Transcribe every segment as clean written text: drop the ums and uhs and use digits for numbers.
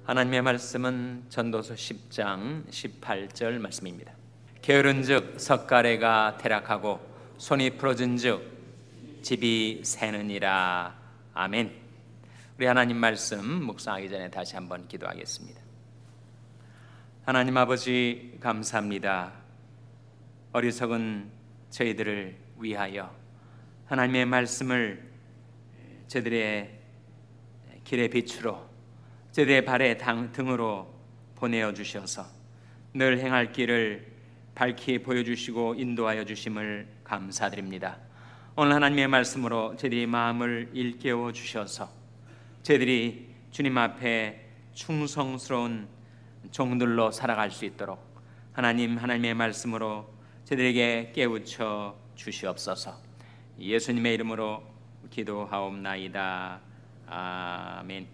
하나님의 말씀은 전도서 10장 18절 말씀입니다. 게으른즉 석가래가 퇴락하고 손이 부러진즉 집이 새느니라. 아멘. 우리 하나님 말씀 묵상하기 전에 다시 한번 기도하겠습니다. 하나님 아버지, 감사합니다. 어리석은 저희들을 위하여 하나님의 말씀을 저들의 길의 빛으로, 저들의 발의 등으로 보내어 주셔서 늘 행할 길을 밝히 보여주시고 인도하여 주심을 감사드립니다. 오늘 하나님의 말씀으로 저희들이 마음을 일깨워 주셔서 저희들이 주님 앞에 충성스러운 종들로 살아갈 수 있도록 하나님의 말씀으로 저희들에게 깨우쳐 주시옵소서. 예수님의 이름으로 기도하옵나이다. 아멘.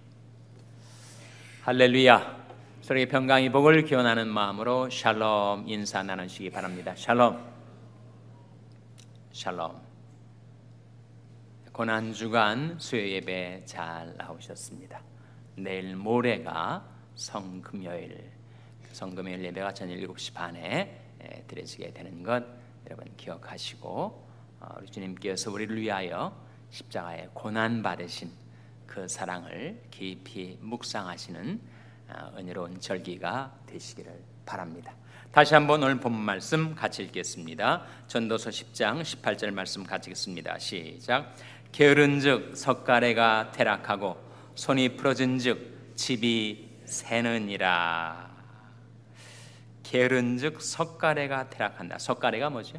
할렐루야. 서로에게 평강의 복을 기원하는 마음으로 샬롬 인사 나누시기 바랍니다. 샬롬. 샬롬. 고난주간 수요예배 잘 나오셨습니다. 내일 모레가 성금요일 예배가 저녁 7시 반에 드려지게 되는 것 여러분 기억하시고, 우리 주님께서 우리를 위하여 십자가에 고난받으신 그 사랑을 깊이 묵상하시는 은혜로운 절기가 되시기를 바랍니다. 다시 한번 오늘 본 말씀 같이 읽겠습니다. 전도서 10장 18절 말씀 같이 읽습니다. 시작. 게으른즉 석가래가 퇴락하고 손이 부러진즉 집이 새느니라. 게으른즉 석가래가 퇴락한다. 석가래가 뭐죠?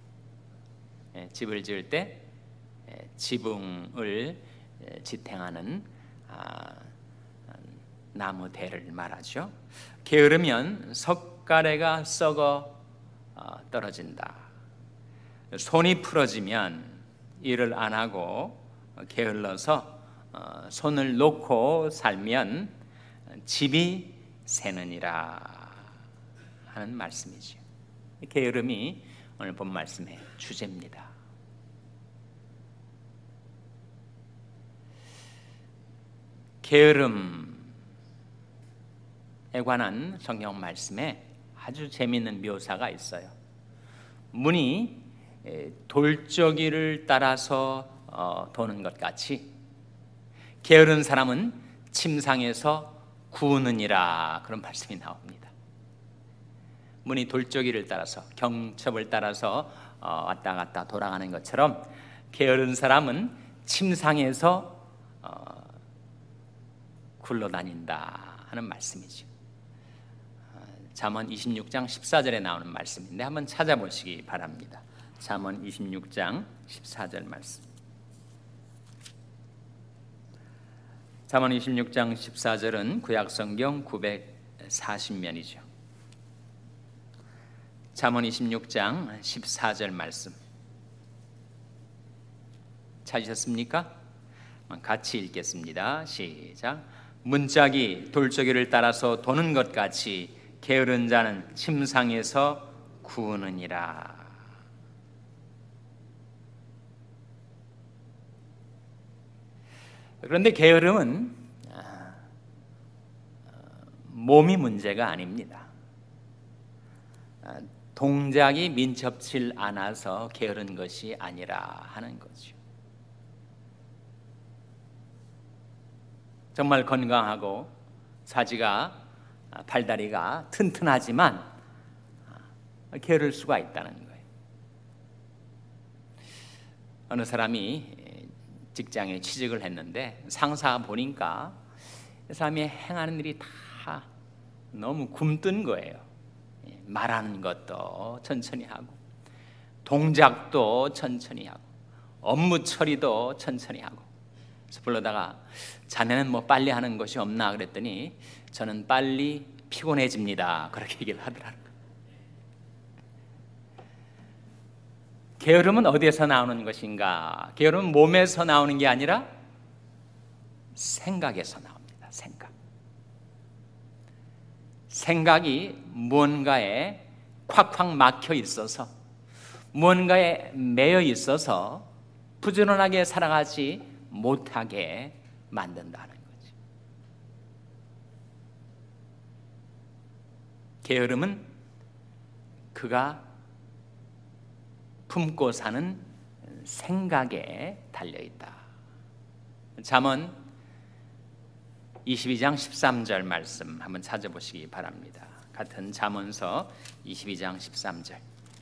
집을 지을 때 지붕을 지탱하는 나무 대를 말하죠. 게으르면 석가래가 썩어 떨어진다. 손이 풀어지면 일을 안 하고 게을러서 손을 놓고 살면 집이 새느니라 하는 말씀이죠. 게으름이 오늘 본 말씀의 주제입니다. 게으름에 관한 성경 말씀에 아주 재미있는 묘사가 있어요. 문이 돌적이를 따라서 도는 것 같이 게으른 사람은 침상에서 구느니라, 그런 말씀이 나옵니다. 문이 돌적이를 따라서, 경첩을 따라서 왔다 갔다 돌아가는 것처럼 게으른 사람은 침상에서 굴러다닌다 하는 말씀이죠. 잠언 26장 14절에 나오는 말씀인데 한번 찾아보시기 바랍니다. 잠언 26장 14절 말씀. 잠언 26장 14절은 구약성경 940면이죠. 잠언 26장 14절 말씀 찾으셨습니까? 같이 읽겠습니다. 시작. 문짝이 돌적이를 따라서 도는 것 같이 게으른 자는 침상에서 구느니라. 그런데 게으름은 몸이 문제가 아닙니다. 동작이 민첩치 않아서 게으른 것이 아니라 하는 거죠. 정말 건강하고 사지가, 팔다리가 튼튼하지만 게으를 수가 있다는 거예요. 어느 사람이 직장에 취직을 했는데 상사 보니까 이 사람이 행하는 일이 다 너무 굼뜬 거예요. 말하는 것도 천천히 하고, 동작도 천천히 하고, 업무 처리도 천천히 하고. 그래서 불러다가 자네는 뭐 빨리 하는 것이 없나 그랬더니 저는 빨리 피곤해집니다, 그렇게 얘기를 하더라고요. 게으름은 어디에서 나오는 것인가? 게으름은 몸에서 나오는 게 아니라 생각에서 나옵니다. 생각이 무언가에 콱콱 막혀 있어서, 무언가에 매여 있어서 부지런하게 살아가지 못하게 만든다는 거지. 게으름은 그가 품고 사는 생각에 달려있다. 잠언 22장 13절 말씀 한번 찾아보시기 바랍니다. 같은 잠언서 22장 13절.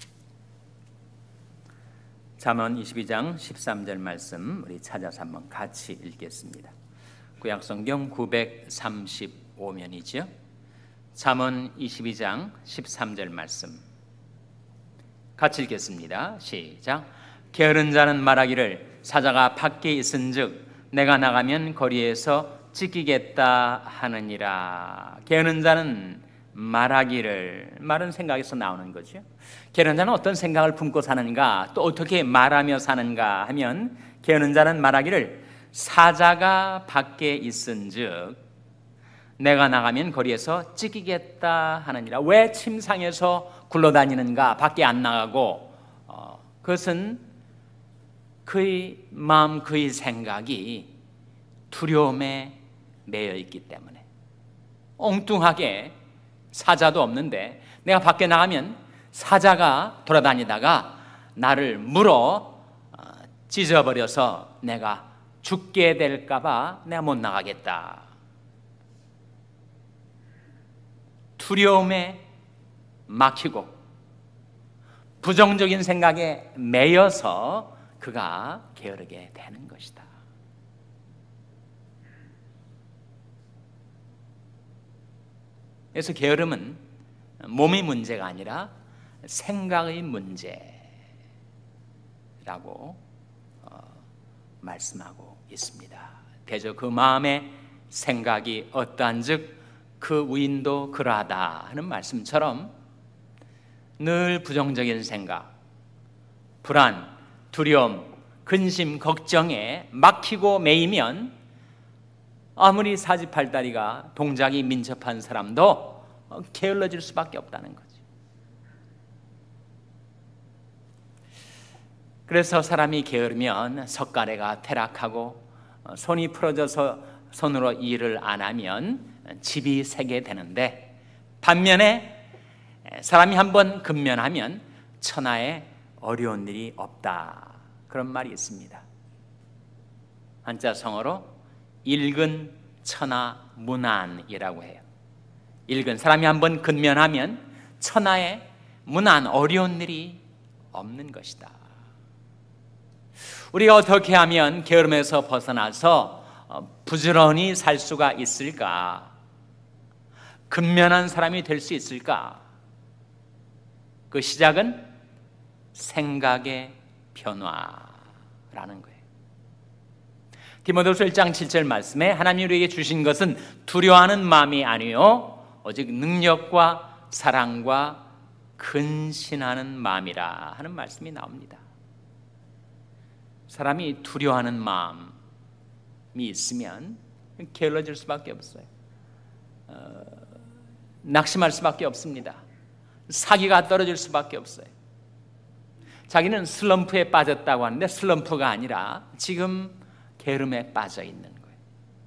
잠언 22장 13절 말씀 우리 찾아서 한번 같이 읽겠습니다. 구약성경 935면이죠. 잠언 22장 13절 말씀 같이 읽겠습니다. 시작. 게으른 자는 말하기를 사자가 밖에 있은즉 내가 나가면 거리에서 찢기겠다 하느니라. 게으른 자는 말하기를, 말은 생각에서 나오는 거죠. 게으른 자는 어떤 생각을 품고 사는가, 또 어떻게 말하며 사는가 하면, 게으른 자는 말하기를 사자가 밖에 있은즉 내가 나가면 거리에서 찢기겠다 하느니라. 왜 침상에서 굴러다니는가, 밖에 안 나가고? 그것은 그의 마음, 그의 생각이 두려움에 매여 있기 때문에. 엉뚱하게 사자도 없는데 내가 밖에 나가면 사자가 돌아다니다가 나를 물어 찢어버려서 내가 죽게 될까 봐 내가 못 나가겠다. 두려움에 막히고 부정적인 생각에 매여서 그가 게으르게 되는 것이다. 그래서 게으름은 몸의 문제가 아니라 생각의 문제라고 말씀하고 있습니다. 대저 그 마음의 생각이 어떠한즉 그 위인도 그러하다 하는 말씀처럼 늘 부정적인 생각, 불안, 두려움, 근심, 걱정에 막히고 매이면 아무리 사지팔다리가 동작이 민첩한 사람도 게을러질 수밖에 없다는 거죠. 그래서 사람이 게으르면 석가래가 퇴락하고 손이 풀어져서 손으로 일을 안 하면 집이 새게 되는데, 반면에 사람이 한번 근면하면 천하에 어려운 일이 없다, 그런 말이 있습니다. 한자성어로 일근 천하 무난이라고 해요. 일근, 사람이 한번 근면하면 천하에 무난, 어려운 일이 없는 것이다. 우리가 어떻게 하면 게으름에서 벗어나서 부지런히 살 수가 있을까? 근면한 사람이 될 수 있을까? 그 시작은 생각의 변화라는 거예요. 디모데후서 1장 7절 말씀에 하나님이 우리에게 주신 것은 두려워하는 마음이 아니요 오직 능력과 사랑과 근신하는 마음이라 하는 말씀이 나옵니다. 사람이 두려워하는 마음이 있으면 게을러질 수밖에 없어요. 낙심할 수밖에 없습니다. 사기가 떨어질 수밖에 없어요. 자기는 슬럼프에 빠졌다고 하는데 슬럼프가 아니라 지금 게으름에 빠져 있는 거예요.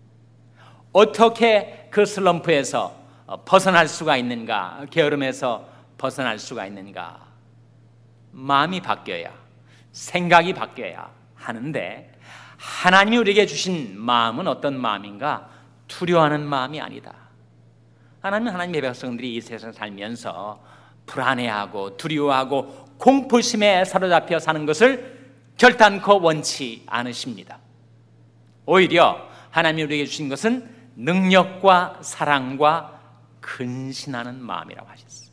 어떻게 그 슬럼프에서 벗어날 수가 있는가? 게으름에서 벗어날 수가 있는가? 마음이 바뀌어야, 생각이 바뀌어야 하는데, 하나님이 우리에게 주신 마음은 어떤 마음인가? 두려워하는 마음이 아니다. 하나님의 백성들이 이 세상에 살면서 불안해하고 두려워하고 공포심에 사로잡혀 사는 것을 결단코 원치 않으십니다. 오히려 하나님이 우리에게 주신 것은 능력과 사랑과 근신하는 마음이라고 하셨어요.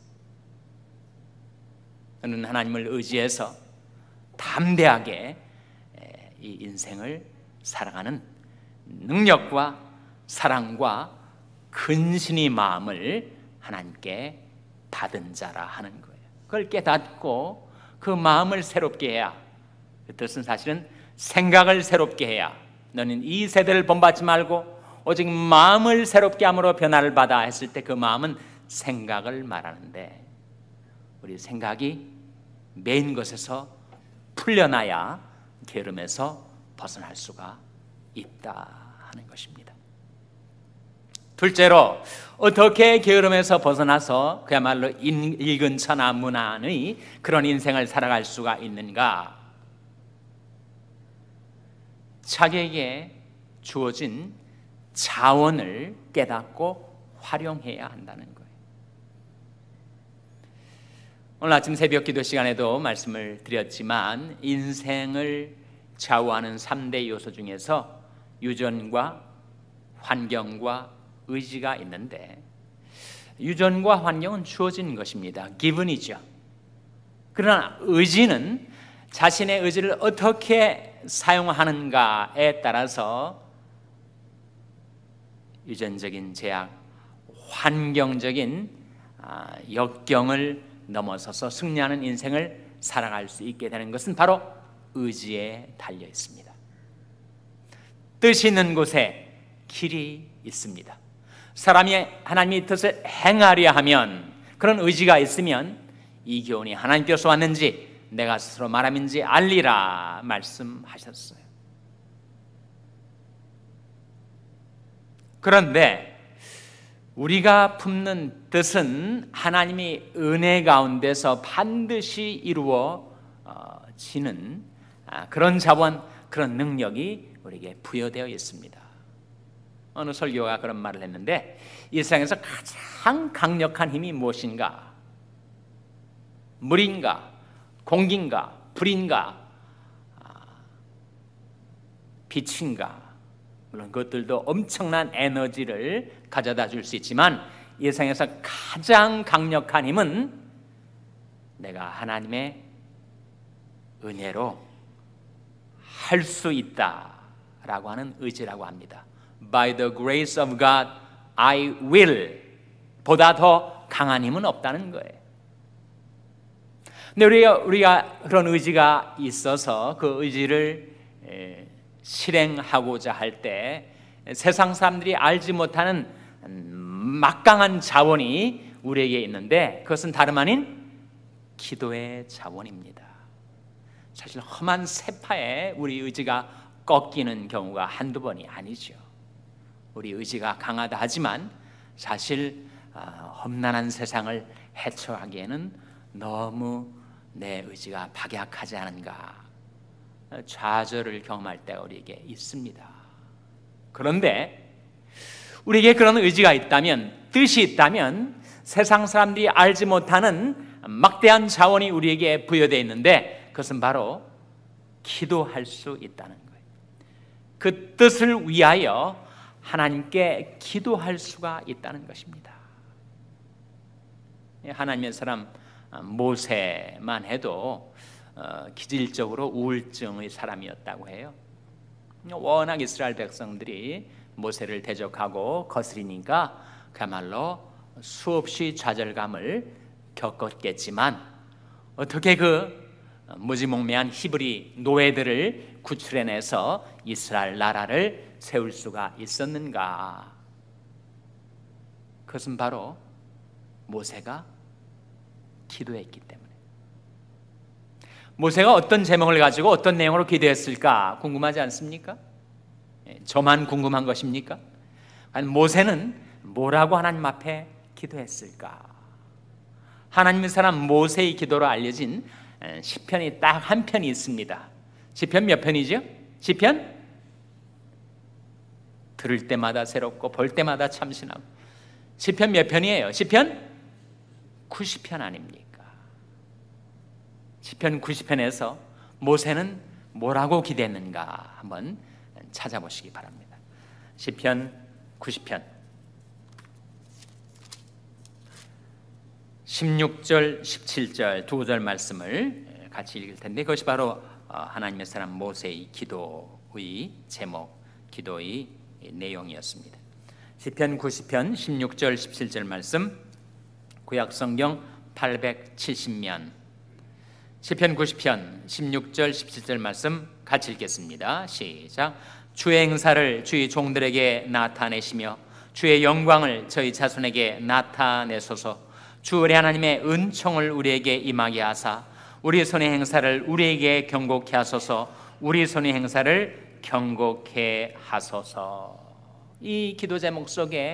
저는 하나님을 의지해서 담대하게 이 인생을 살아가는 능력과 사랑과 근신의 마음을 하나님께 받은 자라 하는 거예요. 그걸 깨닫고 그 마음을 새롭게 해야, 그 뜻은 사실은 생각을 새롭게 해야, 너는 이 세대를 본받지 말고 오직 마음을 새롭게 함으로 변화를 받아 했을 때 그 마음은 생각을 말하는데, 우리 생각이 매인 것에서 풀려나야 게으름에서 벗어날 수가 있다 하는 것입니다. 둘째로, 어떻게 게으름에서 벗어나서 그야말로 읽은 천하 무난의 그런 인생을 살아갈 수가 있는가? 자기에게 주어진 자원을 깨닫고 활용해야 한다는 거예요. 오늘 아침 새벽 기도 시간에도 말씀을 드렸지만 인생을 좌우하는 3대 요소 중에서 유전과 환경과 의지가 있는데, 유전과 환경은 주어진 것입니다. 기분이죠. 그러나 의지는 자신의 의지를 어떻게 사용하는가에 따라서 유전적인 제약, 환경적인 역경을 넘어서서 승리하는 인생을 살아갈 수 있게 되는 것은 바로 의지에 달려 있습니다. 뜻이 있는 곳에 길이 있습니다. 사람이 하나님의 뜻을 행하려 하면, 그런 의지가 있으면 이 교훈이 하나님께서 왔는지 내가 스스로 말함인지 알리라 말씀하셨어요. 그런데 우리가 품는 뜻은 하나님이 은혜 가운데서 반드시 이루어지는 그런 자원, 그런 능력이 우리에게 부여되어 있습니다. 어느 설교가 그런 말을 했는데, 이 세상에서 가장 강력한 힘이 무엇인가? 물인가? 공기인가? 불인가? 빛인가? 물론 그것들도 엄청난 에너지를 가져다 줄 수 있지만, 이 세상에서 가장 강력한 힘은 내가 하나님의 은혜로 할 수 있다라고 하는 의지라고 합니다. By the grace of God, I will. 보다 더 강한 힘은 없다는 거예요. 근데 우리가 그런 의지가 있어서 그 의지를 실행하고자 할 때 세상 사람들이 알지 못하는 막강한 자원이 우리에게 있는데, 그것은 다름 아닌 기도의 자원입니다. 사실 험한 세파에 우리 의지가 꺾이는 경우가 한두 번이 아니죠. 우리 의지가 강하다 하지만 사실 험난한 세상을 헤쳐가기에는 너무 내 의지가 박약하지 않은가, 좌절을 경험할 때가 우리에게 있습니다. 그런데 우리에게 그런 의지가 있다면, 뜻이 있다면, 세상 사람들이 알지 못하는 막대한 자원이 우리에게 부여되어 있는데, 그것은 바로 기도할 수 있다는 거예요. 그 뜻을 위하여 하나님께 기도할 수가 있다는 것입니다. 하나님의 사람 모세만 해도 기질적으로 우울증의 사람이었다고 해요. 워낙 이스라엘 백성들이 모세를 대적하고 거스리니까 그야말로 수없이 좌절감을 겪었겠지만, 어떻게 그 무지몽매한 히브리 노예들을 구출해내서 이스라엘 나라를 세울 수가 있었는가? 그것은 바로 모세가 기도했기 때문에. 모세가 어떤 제목을 가지고 어떤 내용으로 기도했을까 궁금하지 않습니까? 저만 궁금한 것입니까? 아니, 모세는 뭐라고 하나님 앞에 기도했을까? 하나님의 사람 모세의 기도로 알려진 시편이 딱 한 편이 있습니다. 시편 몇 편이죠? 시편? 들을 때마다 새롭고 볼 때마다 참신하고. 시편 몇 편이에요? 시편 90편 아닙니까? 시편 90편에서 모세는 뭐라고 기도했는가 한번 찾아보시기 바랍니다. 시편 90편 16절, 17절 두 구절 말씀을 같이 읽을 텐데, 그것이 바로 하나님의 사람 모세의 기도의 제목, 기도의 내용이었습니다. 시편 90편 16절, 17절 말씀, 구약성경 870면, 시편 90편 16절, 17절 말씀 같이 읽겠습니다. 시작. 주의 행사를 주의 종들에게 나타내시며 주의 영광을 저희 자손에게 나타내소서. 주 우리 하나님의 은총을 우리에게 임하게 하사 우리 손의 행사를 우리에게 경고케 하소서. 우리 손의 행사를 경고케 하소서. 이 기도 제목 속에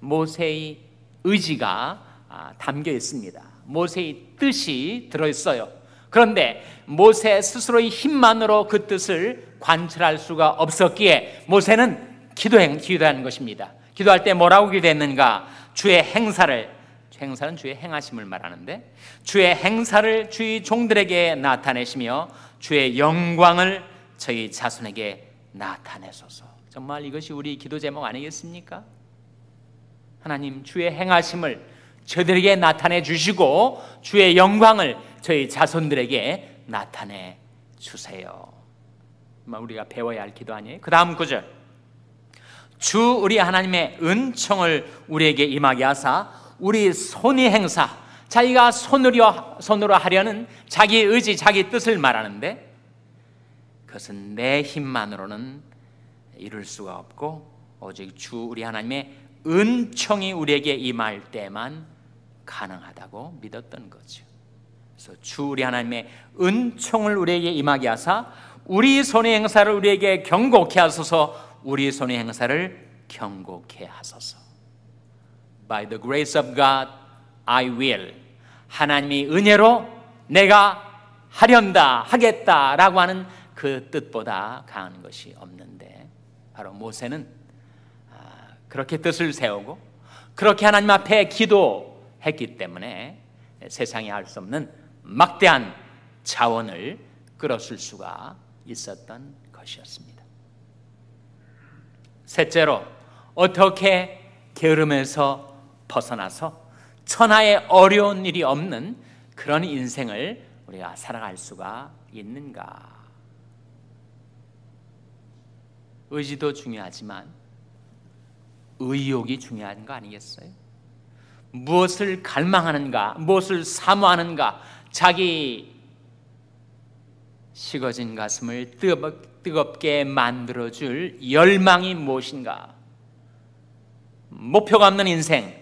모세의 의지가 담겨 있습니다. 모세의 뜻이 들어있어요. 그런데 모세 스스로의 힘만으로 그 뜻을 관철할 수가 없었기에 모세는 기도하는 것입니다. 기도할 때 뭐라고 기도했는가? 주의 행사는 주의 행하심을 말하는데, 주의 행사를 주의 종들에게 나타내시며 주의 영광을 저희 자손에게 나타내소서. 정말 이것이 우리 기도 제목 아니겠습니까? 하나님, 주의 행하심을 저들에게 나타내 주시고 주의 영광을 저희 자손들에게 나타내 주세요. 우리가 배워야 할 기도 아니에요? 그 다음 구절, 주 우리 하나님의 은총을 우리에게 임하게 하사 우리 손의 행사, 자기가 손으로 하려는 자기 의지, 자기 뜻을 말하는데, 그것은 내 힘만으로는 이룰 수가 없고 오직 주 우리 하나님의 은총이 우리에게 임할 때만 가능하다고 믿었던 거죠. 그래서 주 우리 하나님의 은총을 우리에게 임하게 하사 우리 손의 행사를 우리에게 경고케 하소서. 우리 손의 행사를 경고케 하소서. By the grace of God, I will. 하나님의 은혜로 내가 하겠다라고 하는 그 뜻보다 강한 것이 없는데, 바로 모세는 그렇게 뜻을 세우고 그렇게 하나님 앞에 기도했기 때문에 세상이 알 수 없는 막대한 자원을 끌어쓸 수가 있었던 것이었습니다. 셋째로, 어떻게 게으름에서 벗어나서 천하에 어려운 일이 없는 그런 인생을 우리가 살아갈 수가 있는가? 의지도 중요하지만 의욕이 중요한 거 아니겠어요? 무엇을 갈망하는가, 무엇을 사모하는가, 자기 식어진 가슴을 뜨겁게 만들어줄 열망이 무엇인가? 목표가 없는 인생,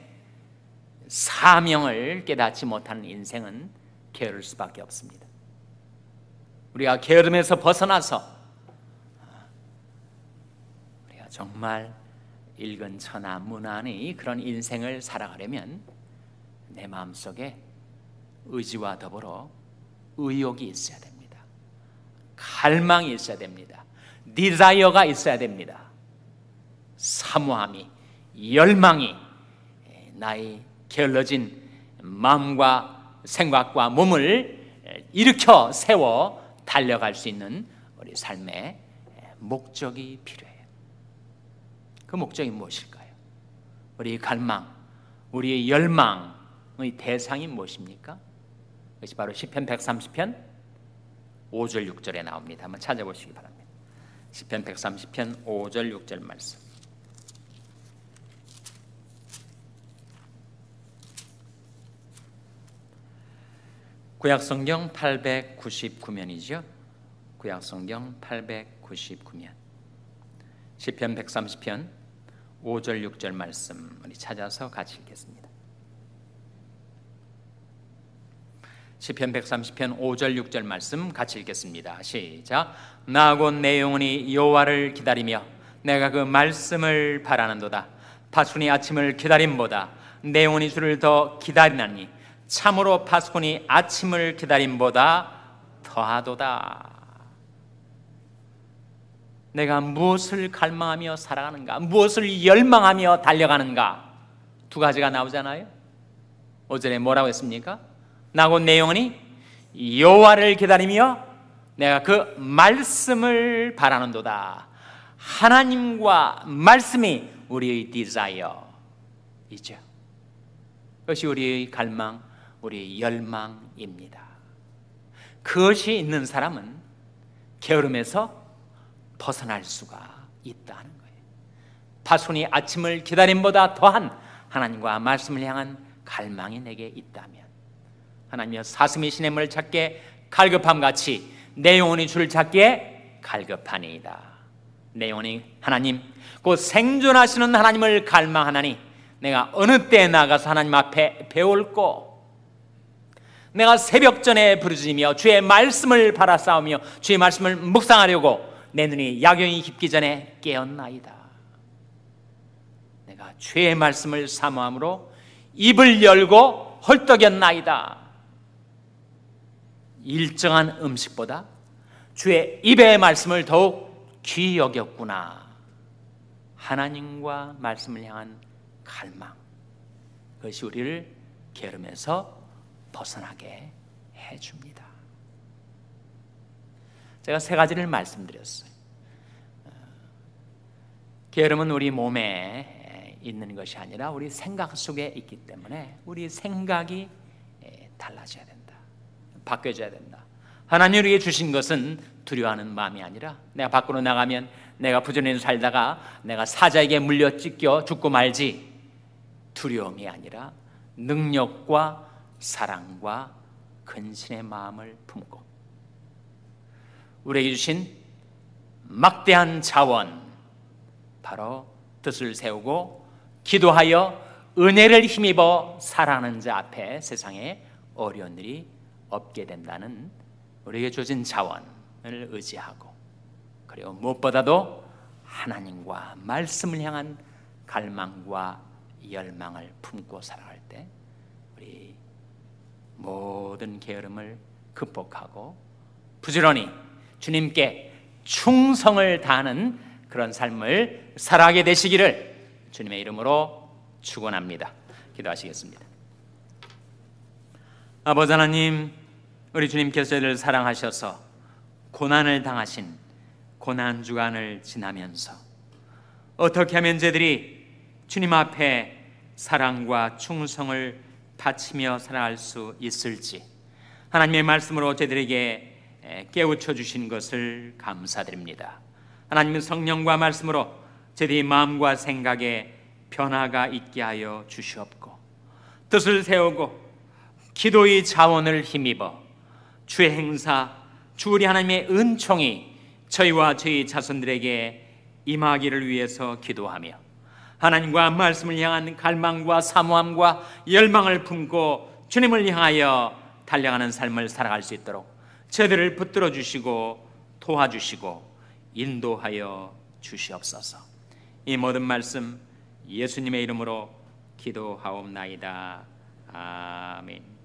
사명을 깨닫지 못하는 인생은 게으를 수밖에 없습니다. 우리가 게으름에서 벗어나서 우리가 정말 일근 천하 무난히 그런 인생을 살아가려면 내 마음속에 의지와 더불어 의욕이 있어야 됩니다. 갈망이 있어야 됩니다. 디자이어가 있어야 됩니다. 사모함이, 열망이 나의 게을러진 마음과 생각과 몸을 일으켜 세워 달려갈 수 있는 우리 삶의 목적이 필요해요. 그 목적이 무엇일까요? 우리의 갈망, 우리의 열망의 대상이 무엇입니까? 그것이 바로 시편 130편 5절 6절에 나옵니다. 한번 찾아보시기 바랍니다. 시편 130편 5절 6절 말씀. 구약성경 899면이죠. 구약성경 899면 시편 130편 5절 6절 말씀 우리 찾아서 같이 읽겠습니다. 시편 130편 5절 6절 말씀 같이 읽겠습니다. 시작. 나 곧 내 영혼이 여호와를 기다리며 내가 그 말씀을 바라는도다. 파수꾼이 아침을 기다림보다 내 영혼이 주를 더 기다리나니 참으로 파수꾼이 아침을 기다림보다 더하도다. 내가 무엇을 갈망하며 살아가는가, 무엇을 열망하며 달려가는가, 두 가지가 나오잖아요. 5절에 뭐라고 했습니까? 나 곧 내 영혼이 여호와를 기다리며 내가 그 말씀을 바라는도다. 하나님과 말씀이 우리의 디자이어이죠. 그것이 우리의 갈망, 우리의 열망입니다. 그것이 있는 사람은 게으름에서 벗어날 수가 있다는 거예요. 파수꾼이 아침을 기다림보다 더한 하나님과 말씀을 향한 갈망이 내게 있다면, 하나님이여 사슴이 시냇물을 찾게 갈급함같이 내 영혼이 주를 찾기에 갈급하니이다. 내 영혼이 하나님 곧 생존하시는 하나님을 갈망하나니 내가 어느 때에 나가서 하나님 앞에 배울고, 내가 새벽전에 부르짖으며 주의 말씀을 바라싸우며 주의 말씀을 묵상하려고 내 눈이 야경이 깊기 전에 깨었나이다. 내가 내가 주의 말씀을 사모함으로 입을 열고 헐떡였나이다. 일정한 음식보다 주의 입의 말씀을 더욱 귀히 여겼구나. 하나님과 말씀을 향한 갈망, 그것이 우리를 게으름에서 벗어나게 해줍니다. 제가 세 가지를 말씀드렸어요. 게으름은 우리 몸에 있는 것이 아니라 우리 생각 속에 있기 때문에 우리 생각이 달라져야 된다. 바뀌어져야 된다. 하나님이 우리에게 주신 것은 두려워하는 마음이 아니라 내가 밖으로 나가면 내가 부지런히 살다가 내가 사자에게 물려 찢겨 죽고 말지, 두려움이 아니라 능력과 사랑과 근신의 마음을 품고 우리에게 주신 막대한 자원, 바로 뜻을 세우고 기도하여 은혜를 힘입어 살아가는 자 앞에 세상에 어려운 일이 없게 된다는 우리에게 주어진 자원을 의지하고, 그리고 무엇보다도 하나님과 말씀을 향한 갈망과 열망을 품고 살아갈 때 우리 모든 게으름을 극복하고 부지런히 주님께 충성을 다하는 그런 삶을 살아가게 되시기를 주님의 이름으로 축원합니다. 기도하시겠습니다. 아버지 하나님, 우리 주님께서 저희를 사랑하셔서 고난을 당하신 고난 주간을 지나면서 어떻게 하면 저희들이 주님 앞에 사랑과 충성을 바치며 살아갈 수 있을지 하나님의 말씀으로 저희들에게 깨우쳐 주신 것을 감사드립니다. 하나님의 성령과 말씀으로 저희들의 마음과 생각에 변화가 있게 하여 주시옵고, 뜻을 세우고 기도의 자원을 힘입어 주의 행사, 주 우리 하나님의 은총이 저희와 저희 자손들에게 임하기를 위해서 기도하며 하나님과 말씀을 향한 갈망과 사모함과 열망을 품고 주님을 향하여 달려가는 삶을 살아갈 수 있도록 저희들을 붙들어 주시고 도와주시고 인도하여 주시옵소서. 이 모든 말씀 예수님의 이름으로 기도하옵나이다. 아멘.